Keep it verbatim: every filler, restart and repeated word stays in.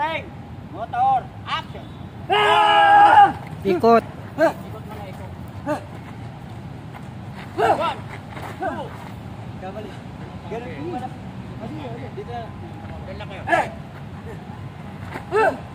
String, motor, action! Ikot. Ikot mo na, ikot. One, two. Kamali. Ganun po pala. Dito na. Ganun lang kayo.